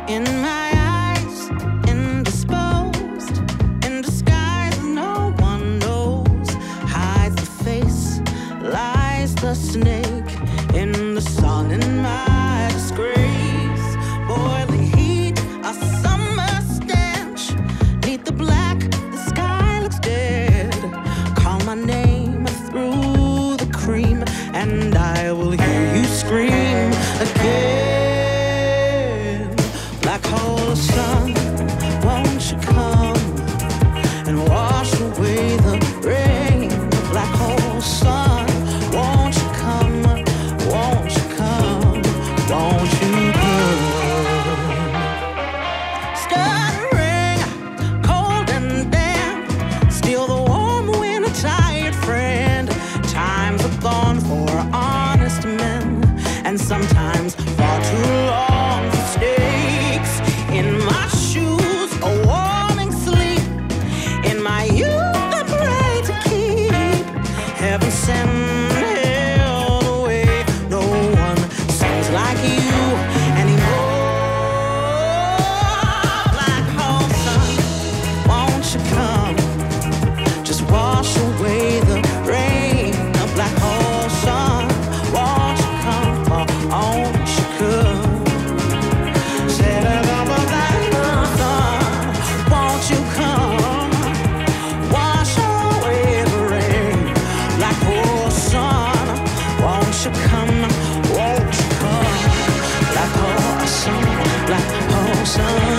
In my eyes, indisposed, in disguise, no one knows. Hides the face, lies the snake, in the sun, in my disgrace. Boiling heat, a summer stench, neath the black, the sky looks dead. Call my name through the cream, and I will hear you scream again. Black hole sun, won't you come and wash away the rain? Black hole sun, won't you come, won't you come, won't you come? Stuttering, cold and damp, steal the warm wind, a tired friend. Times are gone for honest men, and sometimes far too long for stakes. In my shoes, a warming sleep. In my youth, I pray to keep heaven sent hell away. No one sings like you anymore. Black hole sun, won't you come? Just wash away the rain. A black hole sun, won't you come? Won't you come? Said I love a black hole sun, won't you come? Wash away the rain. Black hole sun, won't you come? Won't you come? Black hole sun, black hole sun.